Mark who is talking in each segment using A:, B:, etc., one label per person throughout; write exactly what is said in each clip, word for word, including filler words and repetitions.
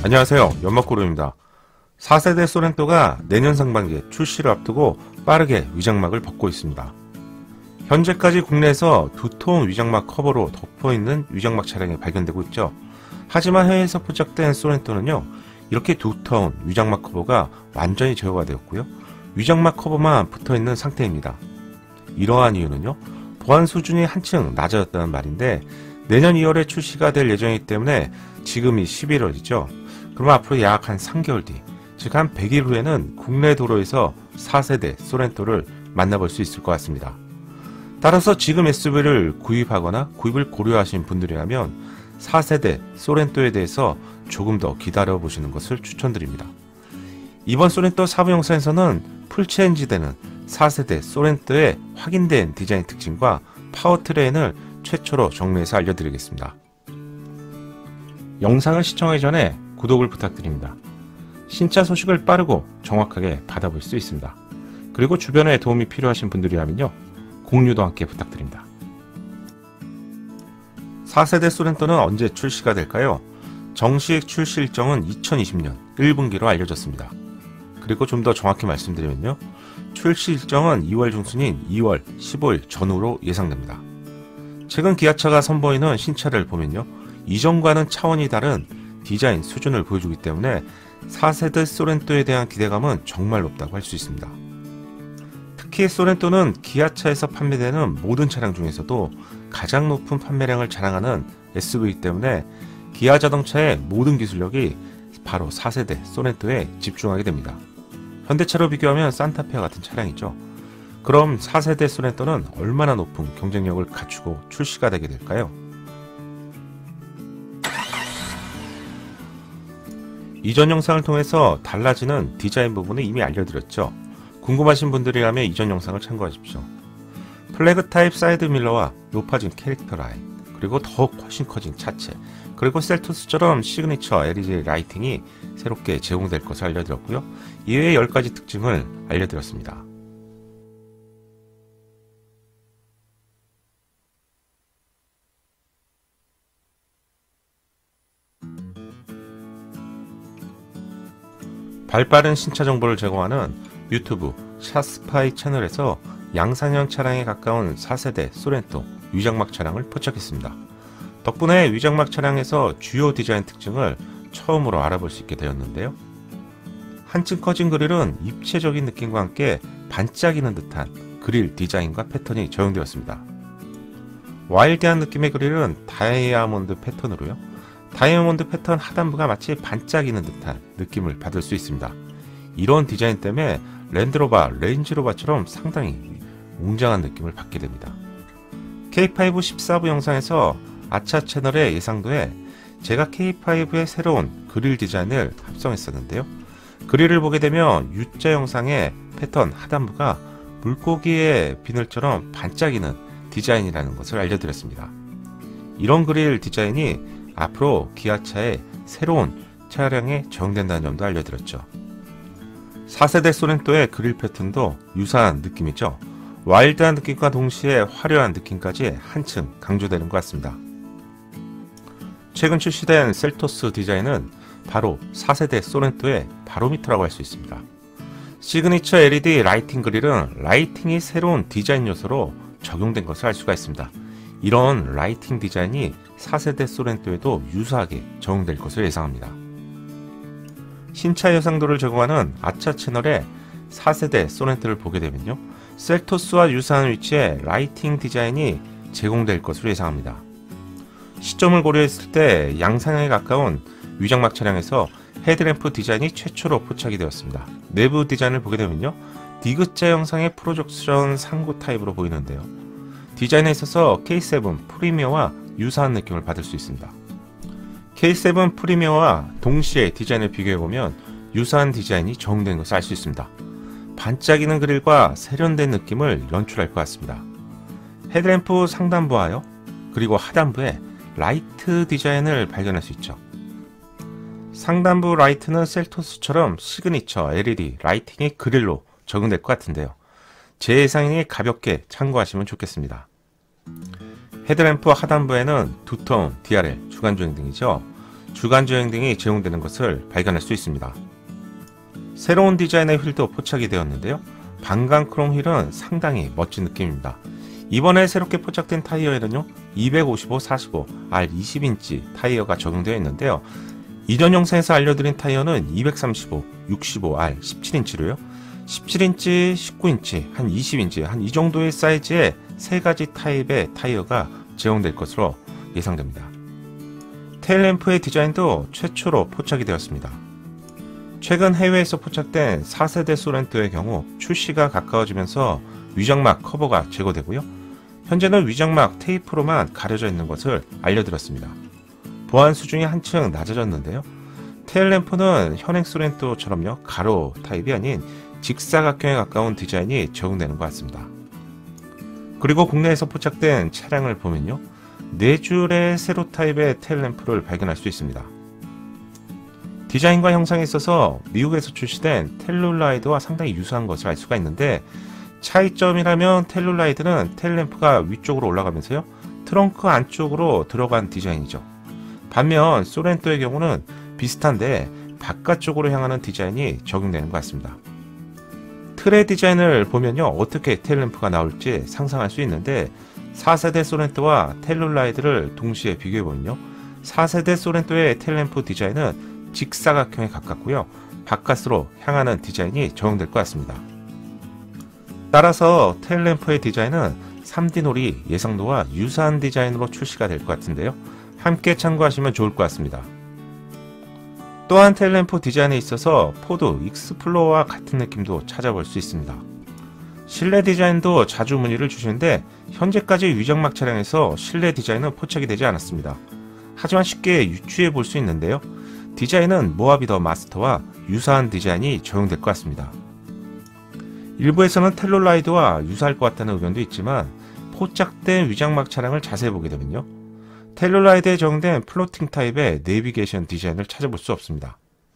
A: 안녕하세요, 연막고루입니다. 사 세대 소렌토가 내년 상반기에 출시를 앞두고 빠르게 위장막을 벗고 있습니다. 현재까지 국내에서 두터운 위장막 커버로 덮어있는 위장막 차량이 발견되고 있죠. 하지만 해외에서 포착된 소렌토는요, 이렇게 두터운 위장막 커버가 완전히 제거가 되었고요, 위장막 커버만 붙어있는 상태입니다. 이러한 이유는요, 보안 수준이 한층 낮아졌다는 말인데, 내년 이월에 출시가 될 예정이기 때문에 지금이 십일월이죠. 그럼 앞으로 약 한 삼 개월 뒤, 즉 한 백 일 후에는 국내 도로에서 사 세대 소렌토를 만나볼 수 있을 것 같습니다. 따라서 지금 에스유브이를 구입하거나 구입을 고려하신 분들이라면 사 세대 소렌토에 대해서 조금 더 기다려 보시는 것을 추천드립니다. 이번 소렌토 사부 영상에서는 풀체인지되는 사 세대 소렌토의 확인된 디자인 특징과 파워트레인을 최초로 정리해서 알려드리겠습니다. 영상을 시청하기 전에 구독을 부탁드립니다. 신차 소식을 빠르고 정확하게 받아볼 수 있습니다. 그리고 주변에 도움이 필요하신 분들이라면요, 공유도 함께 부탁드립니다. 사 세대 소렌토는 언제 출시가 될까요? 정식 출시 일정은 이천이십 년 일 분기로 알려졌습니다. 그리고 좀 더 정확히 말씀드리면요, 출시 일정은 이월 중순인 이월 십오일 전후로 예상됩니다. 최근 기아차가 선보이는 신차를 보면요, 이전과는 차원이 다른 디자인 수준을 보여주기 때문에 사 세대 소렌토에 대한 기대감은 정말 높다고 할 수 있습니다. 특히 소렌토는 기아차에서 판매되는 모든 차량 중에서도 가장 높은 판매량을 자랑하는 에스유브이 때문에 기아 자동차의 모든 기술력이 바로 사 세대 소렌토에 집중하게 됩니다. 현대차로 비교하면 산타페와 같은 차량이죠. 그럼 사 세대 소렌토는 얼마나 높은 경쟁력을 갖추고 출시가 되게 될까요? 이전 영상을 통해서 달라지는 디자인 부분을 이미 알려드렸죠. 궁금하신 분들이라면 이전 영상을 참고하십시오. 플래그 타입 사이드 밀러와 높아진 캐릭터 라인, 그리고 더욱 훨씬 커진 차체, 그리고 셀토스처럼 시그니처 엘이디 라이팅이 새롭게 제공될 것을 알려드렸고요, 이외의 열 가지 특징을 알려드렸습니다. 발빠른 신차 정보를 제공하는 유튜브 샷스파이 채널에서 양산형 차량에 가까운 사 세대 소렌토 위장막 차량을 포착했습니다. 덕분에 위장막 차량에서 주요 디자인 특징을 처음으로 알아볼 수 있게 되었는데요. 한층 커진 그릴은 입체적인 느낌과 함께 반짝이는 듯한 그릴 디자인과 패턴이 적용되었습니다. 와일드한 느낌의 그릴은 다이아몬드 패턴으로요, 다이아몬드 패턴 하단부가 마치 반짝이는 듯한 느낌을 받을 수 있습니다. 이런 디자인 때문에 랜드로버, 레인지로버처럼 상당히 웅장한 느낌을 받게 됩니다. 케이 파이브 십사 부 영상에서 아차 채널의 예상도에 제가 케이 파이브의 새로운 그릴 디자인을 합성했었는데요. 그릴을 보게 되면 U자 영상의 패턴 하단부가 물고기의 비늘처럼 반짝이는 디자인이라는 것을 알려드렸습니다. 이런 그릴 디자인이 앞으로 기아차의 새로운 차량에 적용된다는 점도 알려드렸죠. 사 세대 소렌토의 그릴 패턴도 유사한 느낌이죠. 와일드한 느낌과 동시에 화려한 느낌까지 한층 강조되는 것 같습니다. 최근 출시된 셀토스 디자인은 바로 사 세대 소렌토의 바로미터라고 할 수 있습니다. 시그니처 엘이디 라이팅 그릴은 라이팅이 새로운 디자인 요소로 적용된 것을 알 수가 있습니다. 이런 라이팅 디자인이 사 세대 소렌토에도 유사하게 적용될 것을 예상합니다. 신차 예상도를 제공하는 아차 채널의 사 세대 소렌토를 보게 되면요, 셀토스와 유사한 위치에 라이팅 디자인이 제공될 것으로 예상합니다. 시점을 고려했을 때 양산형에 가까운 위장막 차량에서 헤드램프 디자인이 최초로 포착이 되었습니다. 내부 디자인을 보게 되면요, 디귿자 형상의 프로젝션 상고 타입으로 보이는데요, 디자인에 있어서 케이 세븐 프리미어와 유사한 느낌을 받을 수 있습니다. 케이 세븐 프리미어와 동시에 디자인을 비교해보면 유사한 디자인이 적용된 것을 알 수 있습니다. 반짝이는 그릴과 세련된 느낌을 연출할 것 같습니다. 헤드램프 상단부와요, 그리고 하단부에 라이트 디자인을 발견할 수 있죠. 상단부 라이트는 셀토스처럼 시그니처 엘이디 라이팅의 그릴로 적용될 것 같은데요, 제 예상이니 가볍게 참고하시면 좋겠습니다. 헤드램프 하단부에는 두터운 디알엘 주간조행 등이죠. 주간 주행 등이 제공되는 것을 발견할 수 있습니다. 새로운 디자인의 휠도 포착이 되었는데요. 방광 크롬 휠은 상당히 멋진 느낌입니다. 이번에 새롭게 포착된 타이어에는요 이백오십오 사십오 알 이십 인치 타이어가 적용되어 있는데요. 이전 영상에서 알려드린 타이어는 이백삼십오, 육십오 알 십칠 인치로요. 십칠 인치, 십구 인치, 한 이십 인치, 한 이 정도의 사이즈의 세 가지 타입의 타이어가 제공될 것으로 예상됩니다. 테일램프의 디자인도 최초로 포착이 되었습니다. 최근 해외에서 포착된 사 세대 소렌토의 경우 출시가 가까워지면서 위장막 커버가 제거되고요. 현재는 위장막 테이프로만 가려져 있는 것을 알려드렸습니다. 보안 수준이 한층 낮아졌는데요. 테일램프는 현행 소렌토처럼요 가로 타입이 아닌 직사각형에 가까운 디자인이 적용되는 것 같습니다. 그리고 국내에서 포착된 차량을 보면요 네 줄의 세로 타입의 테일램프를 발견할 수 있습니다. 디자인과 형상에 있어서 미국에서 출시된 텔룰라이드와 상당히 유사한 것을 알 수가 있는데, 차이점이라면 텔룰라이드는 테일램프가 위쪽으로 올라가면서요 트렁크 안쪽으로 들어간 디자인이죠. 반면 소렌토의 경우는 비슷한데 바깥쪽으로 향하는 디자인이 적용되는 것 같습니다. 틀의 디자인을 보면요 어떻게 테일램프가 나올지 상상할 수 있는데, 사 세대 소렌토와 텔룰라이드를 동시에 비교해보면요 사 세대 소렌토의 테일램프 디자인은 직사각형에 가깝고요 바깥으로 향하는 디자인이 적용될 것 같습니다. 따라서 테일램프의 디자인은 삼 디 놀이 예상도와 유사한 디자인으로 출시가 될 것 같은데요 함께 참고하시면 좋을 것 같습니다. 또한 테일램프 디자인에 있어서 포드 익스플로어와 같은 느낌도 찾아볼 수 있습니다. 실내 디자인도 자주 문의를 주시는데 현재까지 위장막 차량에서 실내 디자인은 포착이 되지 않았습니다. 하지만 쉽게 유추해 볼 수 있는데요. 디자인은 모하비 더 마스터와 유사한 디자인이 적용될 것 같습니다. 일부에서는 텔룰라이드와 유사할 것 같다는 의견도 있지만 포착된 위장막 차량을 자세히 보게 되면요 텔룰라이드에 적용된 플로팅 타입의 내비게이션 디자인을 찾아볼 수 없습니다.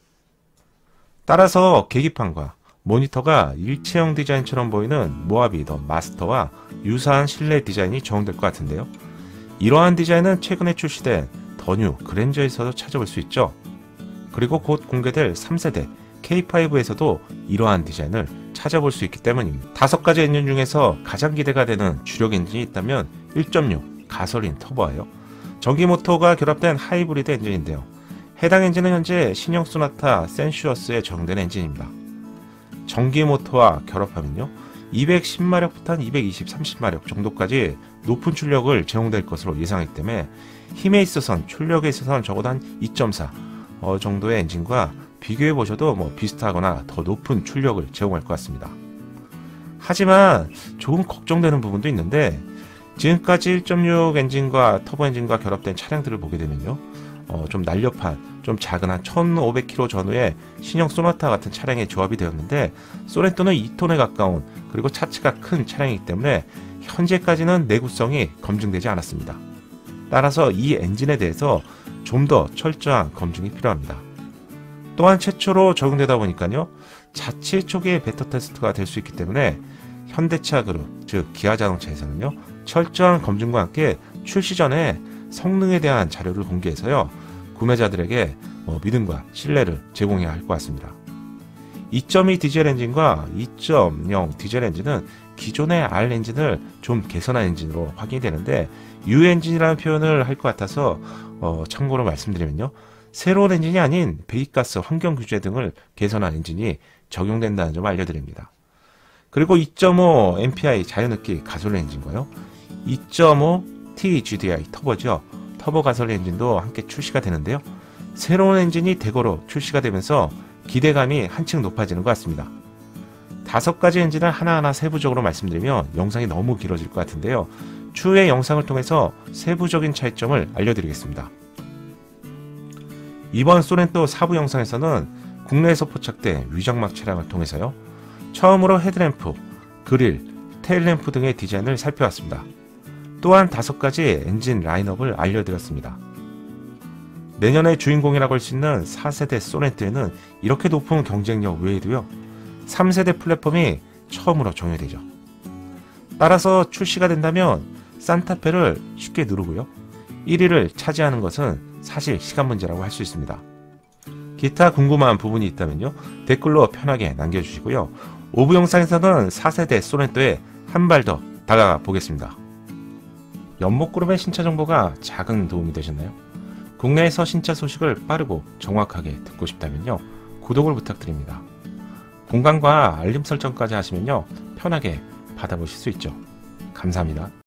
A: 따라서 계기판과 모니터가 일체형 디자인처럼 보이는 모하비 더 마스터와 유사한 실내 디자인이 적용될 것 같은데요. 이러한 디자인은 최근에 출시된 더 뉴 그랜저에서도 찾아볼 수 있죠. 그리고 곧 공개될 삼 세대 케이 파이브에서도 이러한 디자인을 찾아볼 수 있기 때문입니다. 다섯 가지 엔진 중에서 가장 기대가 되는 주력 엔진이 있다면 일 점 육 가솔린 터보와요. 전기 모터가 결합된 하이브리드 엔진인데요. 해당 엔진은 현재 신형 소나타 센슈어스에 적용된 엔진입니다. 전기 모터와 결합하면요 이백십 마력부터 한 이백이십, 삼십 마력 정도까지 높은 출력을 제공될 것으로 예상하기 때문에 힘에 있어서는 출력에 있어서는 적어도 한 이 점 사 어, 정도의 엔진과 비교해 보셔도 뭐 비슷하거나 더 높은 출력을 제공할 것 같습니다. 하지만 조금 걱정되는 부분도 있는데, 지금까지 일 점 육 엔진과 터보 엔진과 결합된 차량들을 보게 되면요 어, 좀 날렵한 좀 작은 한 천오백 킬로미터 전후의 신형 소나타 같은 차량의 조합이 되었는데, 소렌토는 이 톤에 가까운 그리고 차체가 큰 차량이기 때문에 현재까지는 내구성이 검증되지 않았습니다. 따라서 이 엔진에 대해서 좀 더 철저한 검증이 필요합니다. 또한 최초로 적용되다 보니까요 자체 초기의 베타 테스트가 될 수 있기 때문에 현대차 그룹, 즉 기아자동차에서는요 철저한 검증과 함께 출시 전에 성능에 대한 자료를 공개해서요 구매자들에게 뭐 믿음과 신뢰를 제공해야 할 것 같습니다. 이 점 이 디젤 엔진과 이 점 영 디젤 엔진은 기존의 R 엔진을 좀 개선한 엔진으로 확인이 되는데, U 엔진이라는 표현을 할 것 같아서 어, 참고로 말씀드리면요 새로운 엔진이 아닌 배기가스 환경 규제 등을 개선한 엔진이 적용된다는 점을 알려드립니다. 그리고 이 점 오 엠피아이 자연흡기 가솔린 엔진과요 이 점 오 티 지 디 아이 터보죠. 터보 가솔린 엔진도 함께 출시가 되는데요. 새로운 엔진이 대거로 출시가 되면서 기대감이 한층 높아지는 것 같습니다. 다섯 가지 엔진을 하나하나 세부적으로 말씀드리면 영상이 너무 길어질 것 같은데요. 추후에 영상을 통해서 세부적인 차이점을 알려드리겠습니다. 이번 소렌토 사 부 영상에서는 국내에서 포착된 위장막 차량을 통해서요 처음으로 헤드램프, 그릴, 테일램프 등의 디자인을 살펴봤습니다. 또한 다섯 가지 엔진 라인업을 알려드렸습니다. 내년의 주인공이라고 할 수 있는 사 세대 소렌토에는 이렇게 높은 경쟁력 외에도요 삼 세대 플랫폼이 처음으로 적용되죠. 따라서 출시가 된다면 산타페를 쉽게 누르고요 일 위를 차지하는 것은 사실 시간 문제라고 할 수 있습니다. 기타 궁금한 부분이 있다면요, 댓글로 편하게 남겨주시고요. 오 부 영상에서는 사 세대 소네토에 한 발 더 다가가 보겠습니다. 연목그룹의 신차 정보가 작은 도움이 되셨나요? 국내에서 신차 소식을 빠르고 정확하게 듣고 싶다면요, 구독을 부탁드립니다. 공간과 알림 설정까지 하시면요, 편하게 받아보실 수 있죠. 감사합니다.